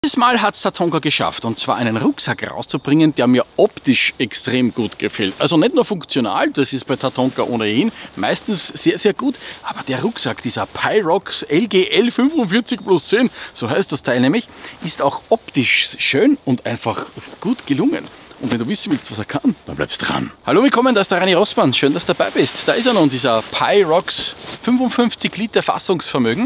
Dieses Mal hat es Tatonka geschafft, und zwar einen Rucksack rauszubringen, der mir optisch extrem gut gefällt. Also nicht nur funktional, das ist bei Tatonka ohnehin meistens sehr, sehr gut, aber der Rucksack, dieser Pyrox LGL 45+10, so heißt das Teil nämlich, ist auch optisch schön und einfach gut gelungen. Und wenn du wissen willst, was er kann, dann bleibst dran. Hallo, willkommen, da ist der Reini Rossmann. Schön, dass du dabei bist. Da ist er nun, dieser Pyrox 55 Liter Fassungsvermögen,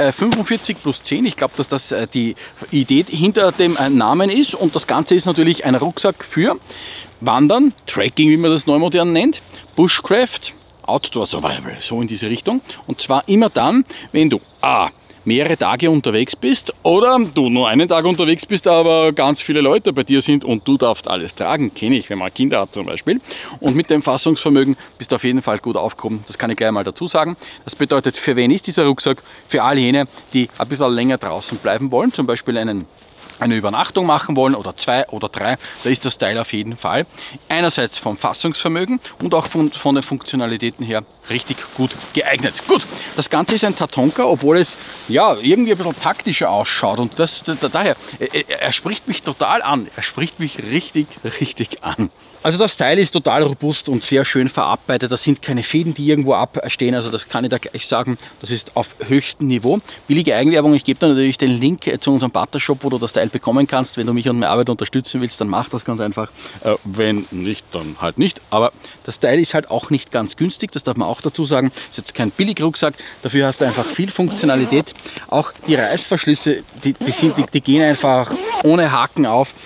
45+10. Ich glaube, dass das die Idee hinter dem Namen ist. Und das Ganze ist natürlich ein Rucksack für Wandern, Trekking, wie man das neumodern nennt, Bushcraft, Outdoor Survival, so in diese Richtung. Und zwar immer dann, wenn du mehrere Tage unterwegs bist oder du nur einen Tag unterwegs bist, aber ganz viele Leute bei dir sind und du darfst alles tragen, kenne ich, wenn man Kinder hat zum Beispiel. Und mit dem Fassungsvermögen bist du auf jeden Fall gut aufgehoben, das kann ich gleich mal dazu sagen. Das bedeutet, für wen ist dieser Rucksack? Für all jene, die ein bisschen länger draußen bleiben wollen, zum Beispiel eine Übernachtung machen wollen oder 2 oder 3, da ist das Teil auf jeden Fall einerseits vom Fassungsvermögen und auch von den Funktionalitäten her richtig gut geeignet. Gut, das Ganze ist ein Tatonka, obwohl es ja irgendwie ein bisschen taktischer ausschaut, und daher, er spricht mich total an, er spricht mich richtig an. Also das Teil ist total robust und sehr schön verarbeitet. Da sind keine Fäden, die irgendwo abstehen. Also das kann ich da gleich sagen. Das ist auf höchstem Niveau. Billige Eigenwerbung. Ich gebe da natürlich den Link zu unserem Partnershop, wo du das Teil bekommen kannst. Wenn du mich und meine Arbeit unterstützen willst, dann mach das ganz einfach. Wenn nicht, dann halt nicht. Aber das Teil ist halt auch nicht ganz günstig. Das darf man auch dazu sagen. Ist jetzt kein Billigrucksack. Dafür hast du einfach viel Funktionalität. Auch die Reißverschlüsse, die gehen einfach ohne Haken auf.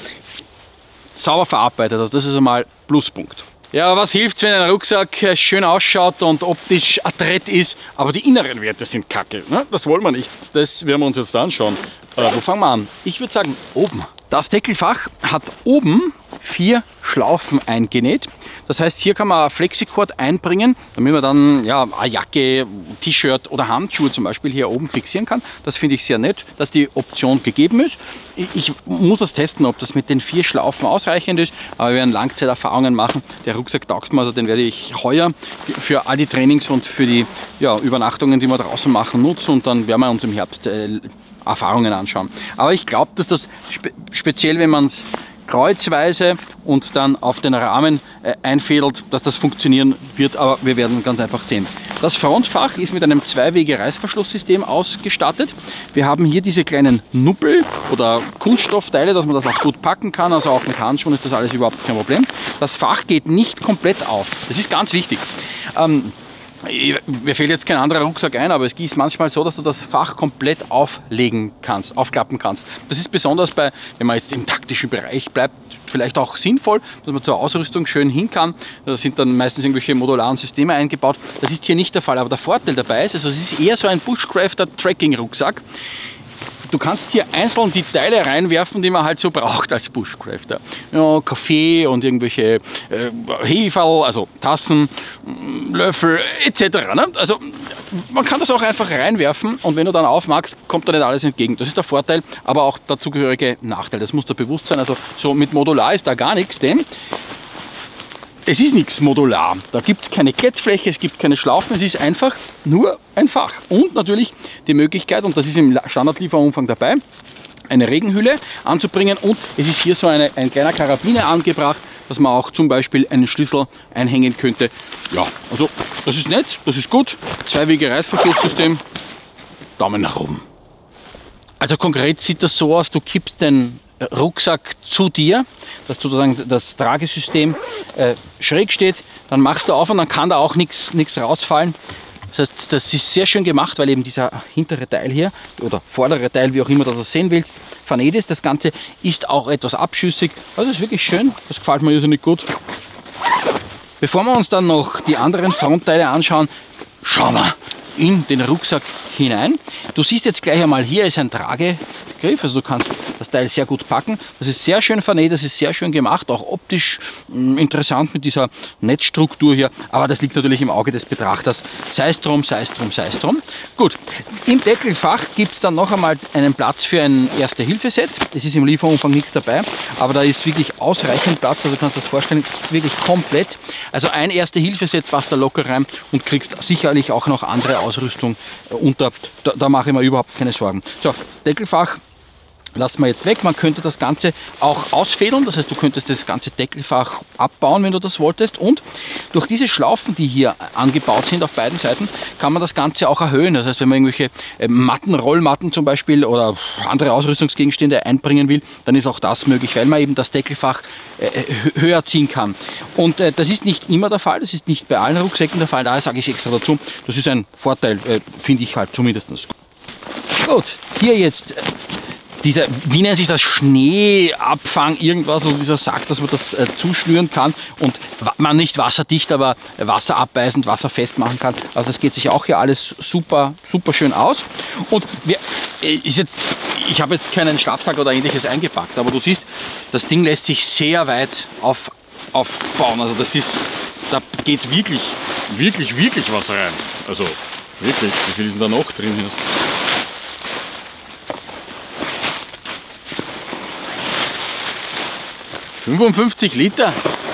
Sauber verarbeitet, also das ist einmal Pluspunkt. Ja, was hilft's, wenn ein Rucksack schön ausschaut und optisch adrett ist, aber die inneren Werte sind kacke, ne? Das wollen wir nicht, das werden wir uns jetzt anschauen. Wo fangen wir an? Ich würde sagen, oben. Das Deckelfach hat oben 4 Schlaufen eingenäht. Das heißt, hier kann man Flexicord einbringen, damit man dann ja, eine Jacke, T-Shirt oder Handschuhe zum Beispiel hier oben fixieren kann. Das finde ich sehr nett, dass die Option gegeben ist. Ich muss das testen, ob das mit den 4 Schlaufen ausreichend ist, aber wir werden Langzeiterfahrungen machen. Der Rucksack taugt mir, also den werde ich heuer für all die Trainings und für die Übernachtungen, die wir draußen machen, nutzen, und dann werden wir uns im Herbst Erfahrungen anschauen. Aber ich glaube, dass das speziell, wenn man es kreuzweise und dann auf den Rahmen einfädelt, dass das funktionieren wird, aber wir werden ganz einfach sehen. Das Frontfach ist mit einem 2-Wege-Reißverschlusssystem ausgestattet. Wir haben hier diese kleinen Nuppel oder Kunststoffteile, dass man das auch gut packen kann, also auch mit Handschuhen ist das alles überhaupt kein Problem. Das Fach geht nicht komplett auf, das ist ganz wichtig. Mir fällt jetzt kein anderer Rucksack ein, aber es ist manchmal so, dass du das Fach komplett aufklappen kannst. Das ist besonders wenn man jetzt im taktischen Bereich bleibt, vielleicht auch sinnvoll, dass man zur Ausrüstung schön hin kann. Da sind dann meistens irgendwelche modularen Systeme eingebaut. Das ist hier nicht der Fall, aber der Vorteil dabei ist, also es ist eher so ein Bushcrafter Trekking Rucksack. Du kannst hier einzeln die Teile reinwerfen, die man halt so braucht als Bushcrafter. Ja, Kaffee und irgendwelche Heferl, also Tassen, Löffel etc. Ne? Also man kann das auch einfach reinwerfen, und wenn du dann aufmachst, kommt da nicht alles entgegen. Das ist der Vorteil, aber auch der zugehörige Nachteil. Das muss dir bewusst sein. Also so mit Modular ist da gar nichts, denn es ist nichts modular. Da gibt es keine Klettfläche, es gibt keine Schlaufen, es ist einfach nur ein Fach. Und natürlich die Möglichkeit, und das ist im Standardlieferumfang dabei, eine Regenhülle anzubringen, und es ist hier so ein kleiner Karabiner angebracht, dass man auch zum Beispiel einen Schlüssel einhängen könnte. Ja, also das ist nett, das ist gut. 2-Wege-Reißverschlusssystem, Daumen nach oben. Also konkret sieht das so aus, du kippst den Rucksack zu dir, dass sozusagen das Tragesystem schräg steht, dann machst du auf und dann kann da auch nichts rausfallen. Das heißt, das ist sehr schön gemacht, weil eben dieser hintere Teil hier oder vordere Teil, wie auch immer du das sehen willst, vernäht ist. Das Ganze ist auch etwas abschüssig. Also ist wirklich schön, das gefällt mir irrsinnig gut. Bevor wir uns dann noch die anderen Frontteile anschauen, schauen wir in den Rucksack hinein. Du siehst jetzt gleich einmal, hier ist ein Tragegriff, also du kannst das Teil sehr gut packen. Das ist sehr schön vernäht, das ist sehr schön gemacht, auch optisch interessant mit dieser Netzstruktur hier, aber das liegt natürlich im Auge des Betrachters. Sei es drum, sei es drum, sei es drum. Gut, im Deckelfach gibt es dann noch einmal einen Platz für ein Erste-Hilfe-Set. Es ist im Lieferumfang nichts dabei, aber da ist wirklich ausreichend Platz, also du kannst das vorstellen, wirklich komplett. Also ein Erste-Hilfe-Set passt da locker rein und kriegst sicherlich auch noch andere Ausrüstung unter. Da mache ich mir überhaupt keine Sorgen. So, Deckelfach lassen wir jetzt weg. Man könnte das Ganze auch ausfädeln, das heißt, du könntest das ganze Deckelfach abbauen, wenn du das wolltest. Und durch diese Schlaufen, die hier angebaut sind auf beiden Seiten, kann man das Ganze auch erhöhen. Das heißt, wenn man irgendwelche Matten, Rollmatten zum Beispiel oder andere Ausrüstungsgegenstände einbringen will, dann ist auch das möglich, weil man eben das Deckelfach höher ziehen kann. Und das ist nicht immer der Fall, das ist nicht bei allen Rucksäcken der Fall, daher sage ich extra dazu, das ist ein Vorteil, finde ich halt zumindest. Gut, hier jetzt dieser, wie nennt sich das, Schneeabfang, irgendwas, also dieser Sack, dass man das zuschnüren kann und man nicht wasserdicht, aber wasserabweisend, wasserfest machen kann. Also das geht sich auch hier alles super, super schön aus. Und ich habe jetzt keinen Schlafsack oder ähnliches eingepackt, aber du siehst, das Ding lässt sich sehr weit aufbauen. Also das ist, da geht wirklich was rein. Also wirklich, wie viel ist denn da noch drin? 55 Liter.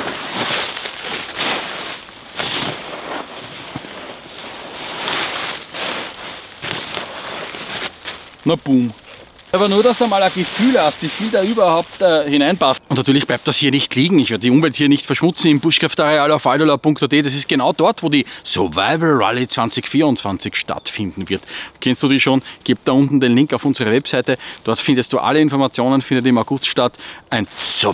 Na boom. Aber nur, dass du mal ein Gefühl hast, wie viel da überhaupt hineinpasst. Und natürlich bleibt das hier nicht liegen. Ich werde die Umwelt hier nicht verschmutzen im Buschkraftareal auf aldola.at. Das ist genau dort, wo die Survival Rally 2024 stattfinden wird. Kennst du die schon? Gib da unten den Link auf unsere Webseite. Dort findest du alle Informationen, findet im August statt. Ein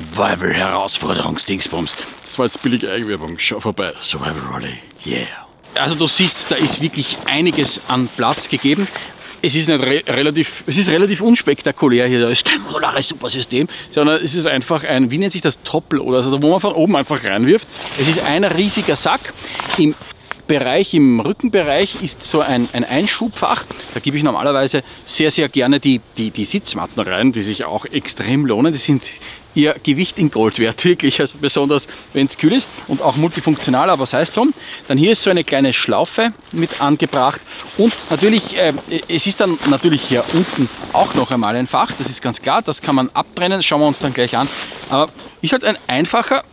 Survival-Herausforderungsdingsbums. Das war jetzt billige Eigenwerbung. Schau vorbei. Survival Rally. Yeah. Also du siehst, da ist wirklich einiges an Platz gegeben. Es ist relativ unspektakulär hier, da ist kein modulares Supersystem, sondern es ist einfach ein, wie nennt sich das, Toploader, also wo man von oben einfach reinwirft. Es ist ein riesiger Sack. Im Rückenbereich ist so ein Einschubfach. Da gebe ich normalerweise sehr, sehr gerne die Sitzmatten rein, die sich auch extrem lohnen. Die sind ihr Gewicht in Gold wert, wirklich, also besonders wenn es kühl ist und auch multifunktional, aber sei es drum. Dann hier ist so eine kleine Schlaufe mit angebracht und natürlich, es ist dann natürlich hier unten auch noch einmal ein Fach, das ist ganz klar, das kann man abtrennen, das schauen wir uns dann gleich an, aber ist halt ein einfacher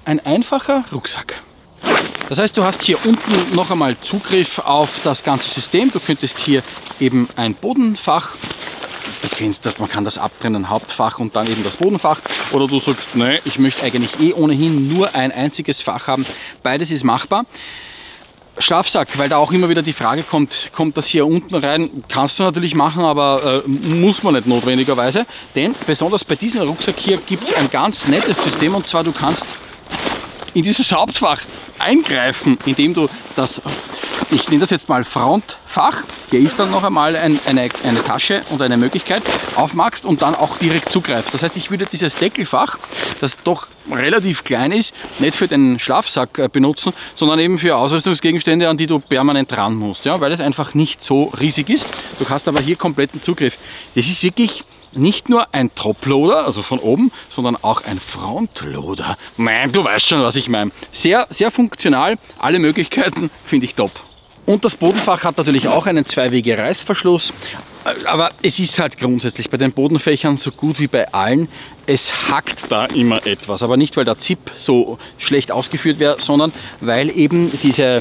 Rucksack. Das heißt, du hast hier unten noch einmal Zugriff auf das ganze System, du könntest hier eben ein Bodenfach, du kennst das, man kann das abtrennen, Hauptfach und dann eben das Bodenfach. Oder du sagst, nein, ich möchte eigentlich ohnehin nur ein einziges Fach haben. Beides ist machbar. Schlafsack, weil da auch immer wieder die Frage kommt, kommt das hier unten rein? Kannst du natürlich machen, aber muss man nicht notwendigerweise. Denn besonders bei diesem Rucksack hier gibt es ein ganz nettes System. Und zwar, du kannst in dieses Hauptfach eingreifen, indem du das, ich nenne das jetzt mal Frontfach, hier ist dann noch einmal eine Tasche und eine Möglichkeit, aufmachst und dann auch direkt zugreifst. Das heißt, ich würde dieses Deckelfach, das doch relativ klein ist, nicht für den Schlafsack benutzen, sondern eben für Ausrüstungsgegenstände, an die du permanent dran musst, ja, weil es einfach nicht so riesig ist. Du hast aber hier kompletten Zugriff. Das ist wirklich nicht nur ein Toploader, also von oben, sondern auch ein Frontloader. Nein, du weißt schon, was ich meine. Sehr, sehr funktional, alle Möglichkeiten finde ich top. Und das Bodenfach hat natürlich auch einen Zwei-Wege-Reißverschluss, aber es ist halt grundsätzlich bei den Bodenfächern so gut wie bei allen, es hackt da immer etwas, aber nicht, weil der Zip so schlecht ausgeführt wäre, sondern weil eben dieser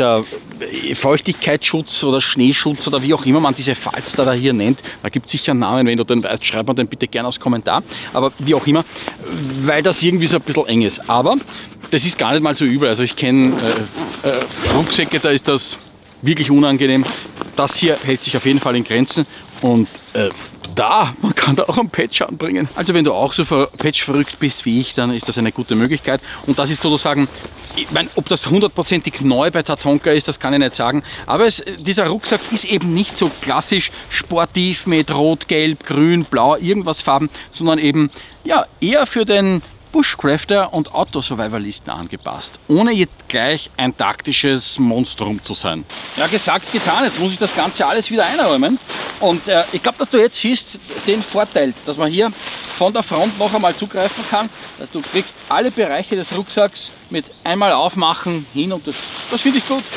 Feuchtigkeitsschutz oder Schneeschutz oder wie auch immer man diese Falz da hier nennt, da gibt es sicher einen Namen, wenn du den weißt, schreib mir den bitte gerne als Kommentar, aber wie auch immer, weil das irgendwie so ein bisschen eng ist, aber das ist gar nicht mal so übel, also ich kenne Rucksäcke, da ist das wirklich unangenehm. Das hier hält sich auf jeden Fall in Grenzen und man kann da auch einen Patch anbringen. Also wenn du auch so Patch verrückt bist wie ich, dann ist das eine gute Möglichkeit. Und das ist sozusagen, ich meine, ob das 100%ig neu bei Tatonka ist, das kann ich nicht sagen. Aber dieser Rucksack ist eben nicht so klassisch sportiv mit Rot, Gelb, Grün, Blau, irgendwas Farben, sondern eben ja eher für den Bushcrafter und Autosurvivalisten angepasst, ohne jetzt gleich ein taktisches Monstrum zu sein. Ja, gesagt, getan, jetzt muss ich das Ganze alles wieder einräumen und ich glaube, dass du jetzt siehst den Vorteil, dass man hier von der Front noch einmal zugreifen kann, dass du kriegst alle Bereiche des Rucksacks mit einmal aufmachen hin und das finde ich gut.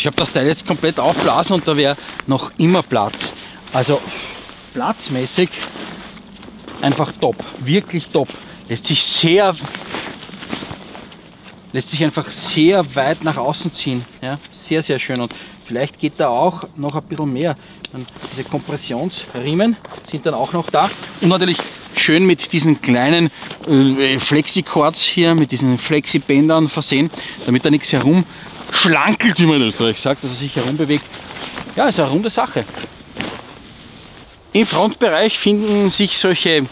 ich habe das Teil jetzt komplett aufblasen und da wäre noch immer Platz. Also platzmäßig einfach top, wirklich top. Lässt sich einfach sehr weit nach außen ziehen. Ja? Sehr, sehr schön. Und vielleicht geht da auch noch ein bisschen mehr. Und diese Kompressionsriemen sind dann auch noch da. Und natürlich schön mit diesen kleinen Flexicords hier, mit diesen Flexibändern versehen, damit da nichts herumschlankelt, wie man in Österreich sagt, dass er sich herumbewegt. Ja, ist eine runde Sache. Im Frontbereich finden sich solche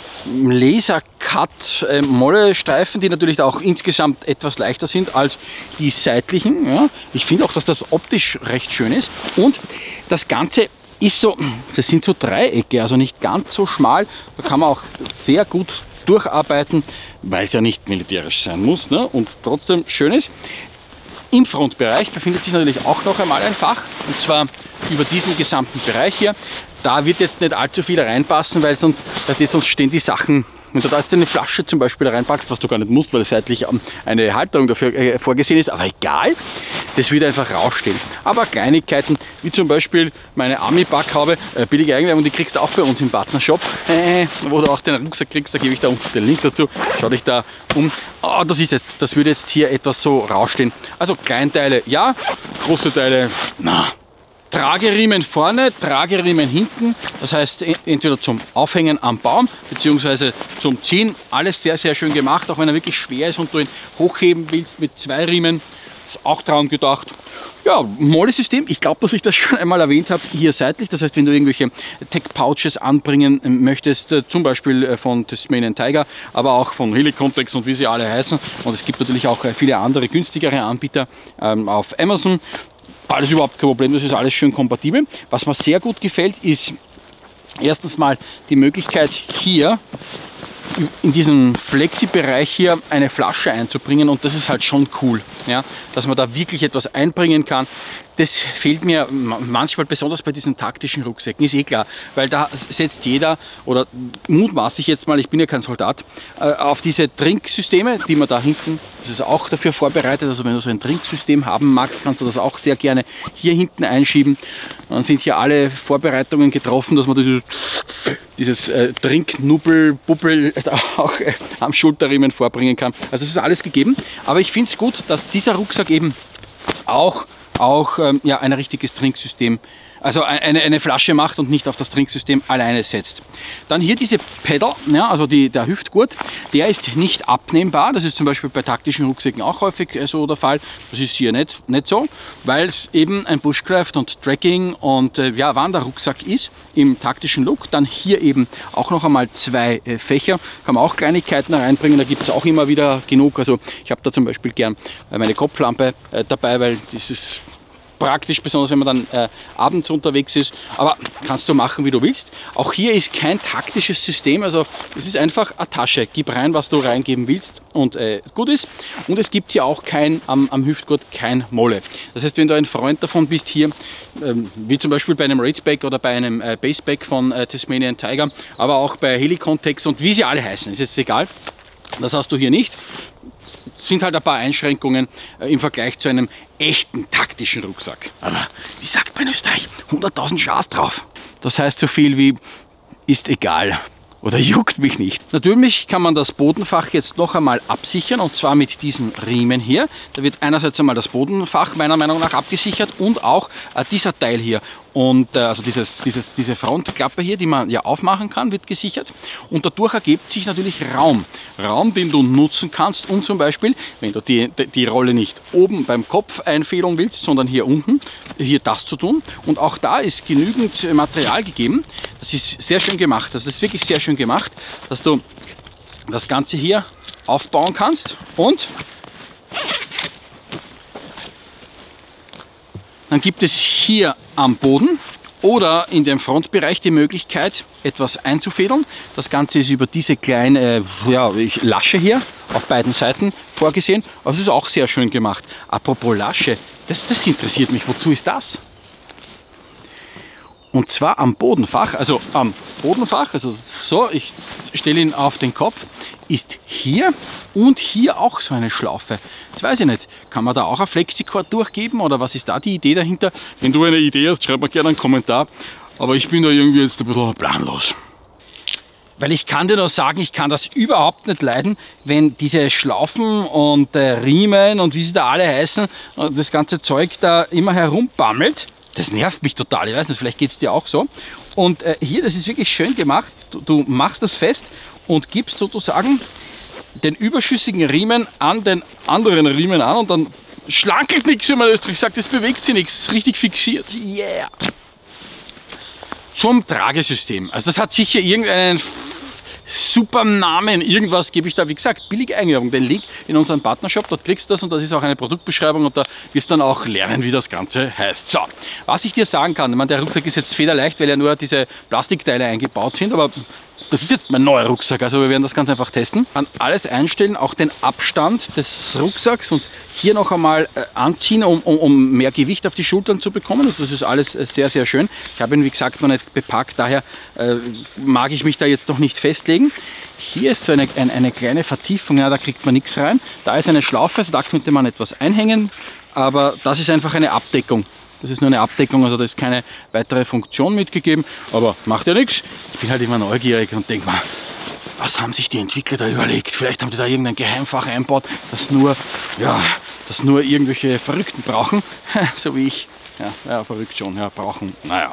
Laser-Cut-Molle-Streifen, die natürlich auch insgesamt etwas leichter sind als die seitlichen. Ja. Ich finde auch, dass das optisch recht schön ist. Und das Ganze ist so, das sind so Dreiecke, also nicht ganz so schmal. Da kann man auch sehr gut durcharbeiten, weil es ja nicht militärisch sein muss, ne? Und trotzdem schön ist. Im Frontbereich befindet sich natürlich auch noch einmal ein Fach, und zwar über diesen gesamten Bereich hier. Da wird jetzt nicht allzu viel reinpassen, weil sonst stehen die Sachen, wenn du da jetzt eine Flasche zum Beispiel reinpackst, was du gar nicht musst, weil seitlich eine Halterung dafür vorgesehen ist, aber egal, das wird einfach rausstehen. Aber Kleinigkeiten, wie zum Beispiel meine Army-Backhaube, billige Eigenwerbung, die kriegst du auch bei uns im Partnershop, wo du auch den Rucksack kriegst, da gebe ich da unten den Link dazu, schau dich da um. Oh, das würde jetzt hier etwas so rausstehen. Also Kleinteile ja, große Teile na. Trageriemen vorne, Trageriemen hinten, das heißt entweder zum Aufhängen am Baum bzw. zum Ziehen, alles sehr, sehr schön gemacht, auch wenn er wirklich schwer ist und du ihn hochheben willst mit 2 Riemen, ist auch dran gedacht. Ja, Molle-System, ich glaube, dass ich das schon einmal erwähnt habe, hier seitlich, das heißt, wenn du irgendwelche Tech-Pouches anbringen möchtest, zum Beispiel von Tasmanian Tiger, aber auch von Helicontex und wie sie alle heißen, und es gibt natürlich auch viele andere günstigere Anbieter auf Amazon. Alles überhaupt kein Problem, das ist alles schön kompatibel. Was mir sehr gut gefällt, ist erstens mal die Möglichkeit, hier in diesem Flexi-Bereich hier eine Flasche einzubringen, und das ist halt schon cool, ja, dass man da wirklich etwas einbringen kann. Das fehlt mir manchmal besonders bei diesen taktischen Rucksäcken, ist eh klar, weil da setzt jeder, oder mutmaße ich jetzt mal, ich bin ja kein Soldat, auf diese Trinksysteme, die man da hinten, das ist auch dafür vorbereitet, also wenn du so ein Trinksystem haben magst, kannst du das auch sehr gerne hier hinten einschieben. Dann sind hier alle Vorbereitungen getroffen, dass man dieses Trinknubbel-Bubbel auch am Schulterriemen vorbringen kann. Also es ist alles gegeben, aber ich finde es gut, dass dieser Rucksack eben auch ja, ein richtiges Trinksystem, also eine Flasche macht und nicht auf das Trinksystem alleine setzt. Dann hier diese Pedal, ja, also der Hüftgurt, der ist nicht abnehmbar. Das ist zum Beispiel bei taktischen Rucksäcken auch häufig so der Fall. Das ist hier nicht so, weil es eben ein Bushcraft und Trekking und ja, Wanderrucksack ist im taktischen Look. Dann hier eben auch noch einmal 2 Fächer. Kann man auch Kleinigkeiten reinbringen, da gibt es auch immer wieder genug. Also ich habe da zum Beispiel gern meine Kopflampe dabei, weil dieses praktisch, besonders wenn man dann abends unterwegs ist, aber kannst du machen, wie du willst. Auch hier ist kein taktisches System, also es ist einfach eine Tasche. Gib rein, was du reingeben willst, und gut ist. Und es gibt hier auch am Hüftgurt kein Molle. Das heißt, wenn du ein Freund davon bist, hier, wie zum Beispiel bei einem Raidback oder bei einem Baseback von Tasmanian Tiger, aber auch bei Helicontex und wie sie alle heißen, ist jetzt egal, das hast du hier nicht. Sind halt ein paar Einschränkungen im Vergleich zu einem echten taktischen Rucksack. Aber wie sagt man in Österreich, 100.000 Schaß drauf. Das heißt so viel wie, ist egal oder juckt mich nicht. Natürlich kann man das Bodenfach jetzt noch einmal absichern, und zwar mit diesen Riemen hier. Da wird einerseits einmal das Bodenfach meiner Meinung nach abgesichert und auch dieser Teil hier. Und also diese Frontklappe hier, die man ja aufmachen kann, wird gesichert. Und dadurch ergibt sich natürlich Raum, den du nutzen kannst, um zum Beispiel, wenn du die Rolle nicht oben beim Kopf einfädeln willst, sondern hier unten, hier das zu tun. Und auch da ist genügend Material gegeben. Das ist sehr schön gemacht. Also das ist wirklich sehr schön gemacht, dass du das Ganze hier aufbauen kannst, und dann gibt es hier am Boden oder in dem Frontbereich die Möglichkeit, etwas einzufädeln. Das Ganze ist über diese kleine Lasche hier auf beiden Seiten vorgesehen. Also ist auch sehr schön gemacht. Apropos Lasche, das interessiert mich. Wozu ist das? Und zwar am Bodenfach, also so, ich stelle ihn auf den Kopf, ist hier und hier auch so eine Schlaufe. Jetzt weiß ich nicht, kann man da auch ein Flexicord durchgeben oder was ist da die Idee dahinter? Wenn du eine Idee hast, schreib mir gerne einen Kommentar, aber ich bin da irgendwie jetzt ein bisschen planlos. Weil ich kann dir nur sagen, ich kann das überhaupt nicht leiden, wenn diese Schlaufen und Riemen und wie sie da alle heißen, das ganze Zeug da immer herumbammelt. Das nervt mich total, ich weiß nicht, vielleicht geht es dir auch so. Und hier, das ist wirklich schön gemacht. Du machst das fest und gibst sozusagen den überschüssigen Riemen an den anderen Riemen an und dann schlankelt nichts, wie man in Österreich sagt, es bewegt sich nichts, es ist richtig fixiert. Yeah! Zum Tragesystem. Also das hat sicher irgendeinen super Namen, irgendwas gebe ich da, wie gesagt, billige Eigenwerbung. Den Link in unserem Partnershop, dort kriegst du das und das ist auch eine Produktbeschreibung und da wirst du dann auch lernen, wie das Ganze heißt. So, was ich dir sagen kann, ich meine, der Rucksack ist jetzt federleicht, weil ja nur diese Plastikteile eingebaut sind, aber das ist jetzt mein neuer Rucksack, also wir werden das ganz einfach testen. An alles einstellen, auch den Abstand des Rucksacks und hier noch einmal anziehen, um mehr Gewicht auf die Schultern zu bekommen. Also das ist alles sehr, sehr schön. Ich habe ihn, wie gesagt, noch nicht bepackt, daher mag ich mich da jetzt noch nicht festlegen. Hier ist so eine kleine Vertiefung, ja, da kriegt man nichts rein. Da ist eine Schlaufe, also da könnte man etwas einhängen, aber das ist einfach eine Abdeckung. Das ist nur eine Abdeckung, also da ist keine weitere Funktion mitgegeben, aber macht ja nichts. Ich bin halt immer neugierig und denke mal, was haben sich die Entwickler da überlegt? Vielleicht haben die da irgendein Geheimfach einbaut, das nur irgendwelche Verrückten brauchen, so wie ich. Ja, verrückt schon, ja, brauchen, naja.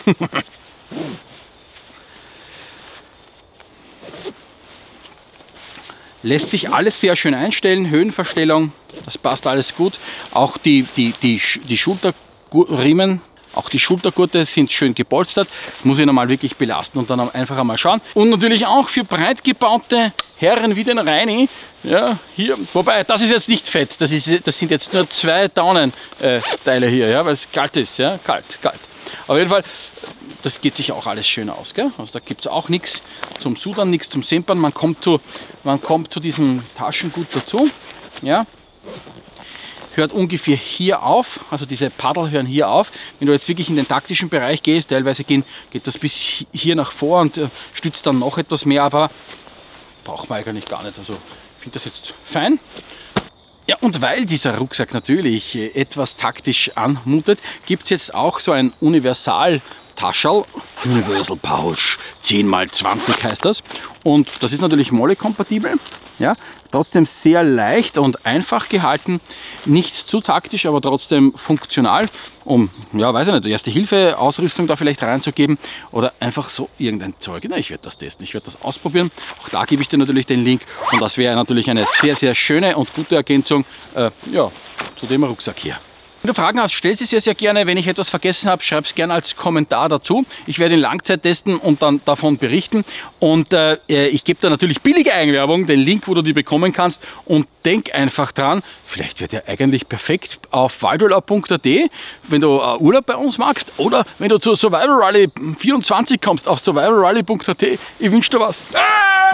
Lässt sich alles sehr schön einstellen, Höhenverstellung, das passt alles gut. Auch die Schulterriemen, auch die Schultergurte sind schön gepolstert. Das muss ich nochmal wirklich belasten und dann einfach einmal schauen. Und natürlich auch für breit gebaute Herren wie den Reini. Ja, hier, wobei, das ist jetzt nicht fett, das sind jetzt nur 2 Daunenteile hier, ja, weil es kalt ist, ja, kalt. Auf jeden Fall, das geht sich auch alles schön aus, gell? Also da gibt es auch nichts zum Sudern, nichts zum Sempern. Man kommt zu diesem Taschengut dazu, ja. Hört ungefähr hier auf, also diese Paddel hören hier auf. Wenn du jetzt wirklich in den taktischen Bereich gehst, teilweise geht das bis hier nach vor und stützt dann noch etwas mehr, aber braucht man eigentlich gar nicht. Also ich finde das jetzt fein. Ja, und weil dieser Rucksack natürlich etwas taktisch anmutet, gibt es jetzt auch so ein Universal-Taschel, Universal Pouch 10×20 heißt das. Und das ist natürlich Molle-kompatibel. Ja, trotzdem sehr leicht und einfach gehalten, nicht zu taktisch, aber trotzdem funktional, um, ja, weiß ich nicht, Erste-Hilfe-Ausrüstung da vielleicht reinzugeben oder einfach so irgendein Zeug. Na, ich werde das testen, ich werde das ausprobieren. Auch da gebe ich dir natürlich den Link und das wäre natürlich eine sehr, sehr schöne und gute Ergänzung ja, zu dem Rucksack hier. Wenn du Fragen hast, stell sie sehr, sehr gerne. Wenn ich etwas vergessen habe, schreib es gerne als Kommentar dazu. Ich werde in Langzeit testen und dann davon berichten. Und ich gebe da natürlich billige Eigenwerbung, den Link, wo du die bekommen kannst. Und denk einfach dran, vielleicht wird der eigentlich perfekt auf waldurlaub.at, wenn du Urlaub bei uns magst. Oder wenn du zur Survival Rally 24 kommst, auf survivalrally.at. Ich wünsche dir was.